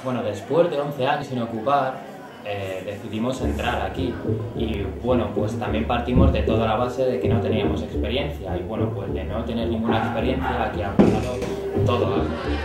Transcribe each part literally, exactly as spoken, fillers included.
Bueno, después de once años sin ocupar, eh, decidimos entrar aquí y bueno, pues también partimos de toda la base de que no teníamos experiencia y bueno, pues de no tener ninguna experiencia aquí ha pasado todo.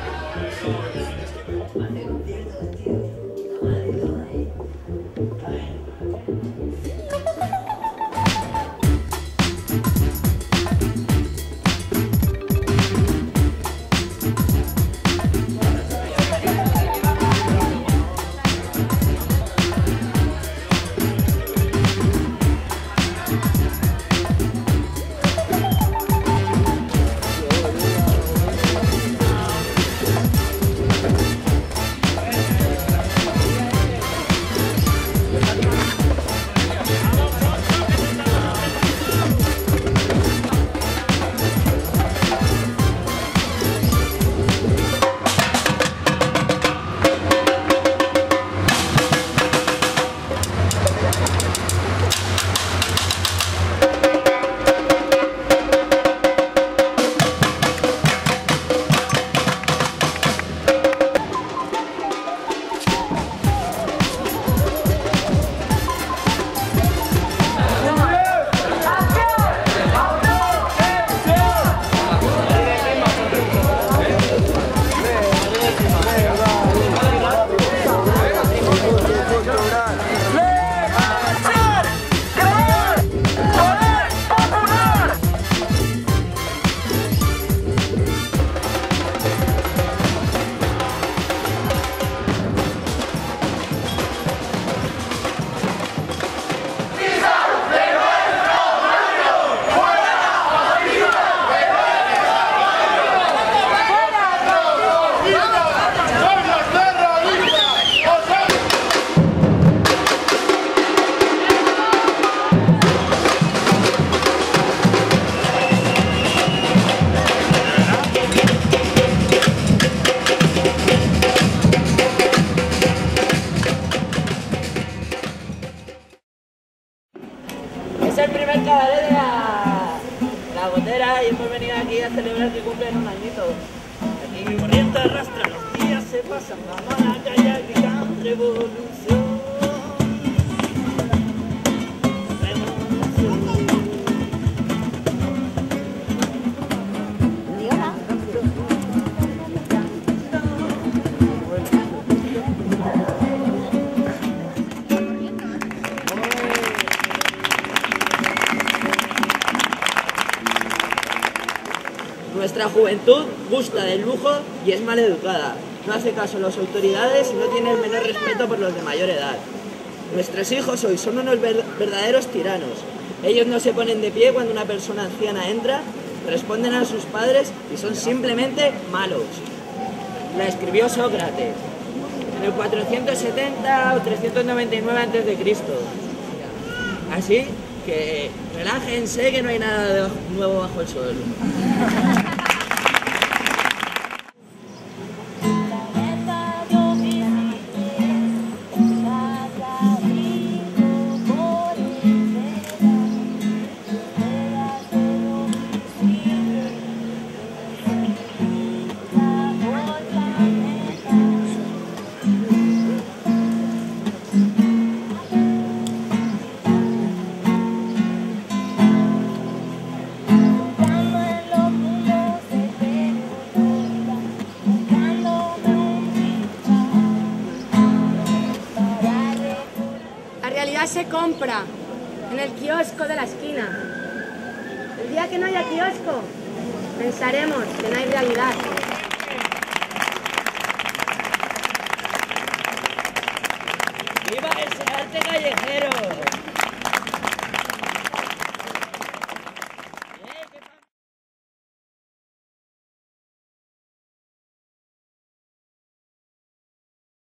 Es el primer cabaret de la, la Gotera y hemos venido aquí a celebrar que cumplen un añito. Aquí corriente arrastra, los días se pasan, vamos a la calle gritando revolución. Nuestra juventud gusta del lujo y es mal educada. No hace caso a las autoridades y no tiene el menor respeto por los de mayor edad. Nuestros hijos hoy son unos ver verdaderos tiranos. Ellos no se ponen de pie cuando una persona anciana entra, responden a sus padres y son simplemente malos. La escribió Sócrates en el cuatrocientos setenta o trescientos noventa y nueve antes de Cristo. Así que relájense que no hay nada de nuevo bajo el sol. Se compra en el kiosco de la esquina. El día que no haya kiosco, pensaremos que no hay realidad. ¡Viva ese arte callejero!